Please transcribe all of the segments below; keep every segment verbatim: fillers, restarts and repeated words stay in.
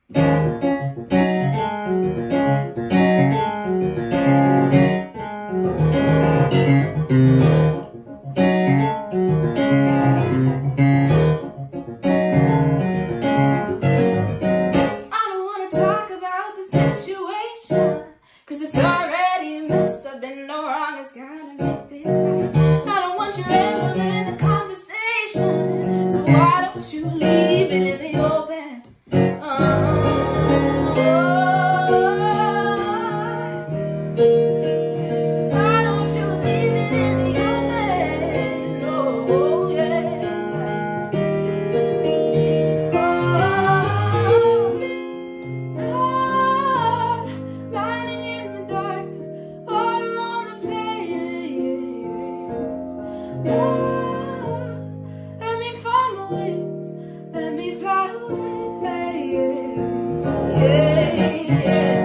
Situation, cause it's already a mess. I've been no wrong, it's gotta make this right. I don't want your angle in the conversation, so why don't you leave it in the open? Uh-huh. Why don't you leave it in the open? Oh, yes. Love, let me find my wings, let me fly away, yeah, yeah.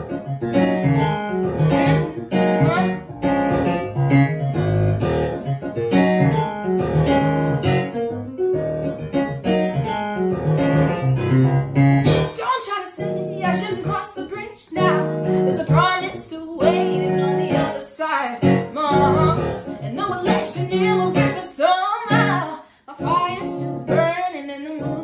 Don't try to say I shouldn't cross the bridge now. There's a promise waiting on the other side, Mom. And no election year will break the soul now. My fire's still burning in the moon.